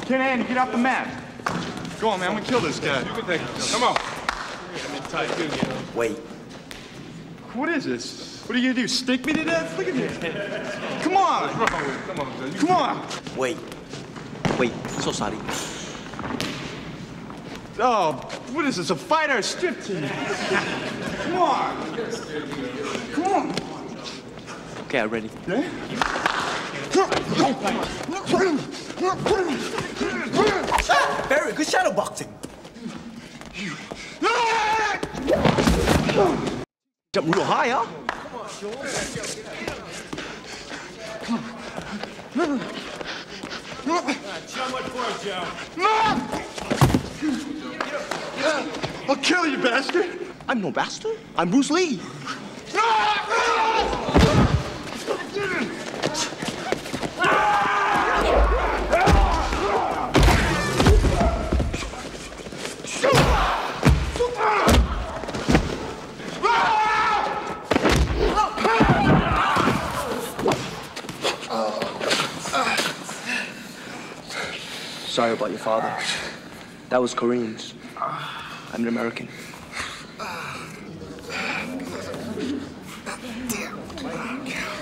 Get in, get off the mat. Go on, man, I'm gonna kill this guy. You can take it. Come on. Wait. What is this? What are you gonna do, stick me to death? Look at this. Come on. Come on, son. Come on. Wait, so sorry. Oh, what is this, a fight or a strip team? Come on. Come on. Okay, I'm ready. Yeah? Very good shadow boxing. Jump real high, huh? I'll kill you, bastard. I'm no bastard. I'm Bruce Lee. Sorry about your father. That was Koreans. I'm an American. Damn.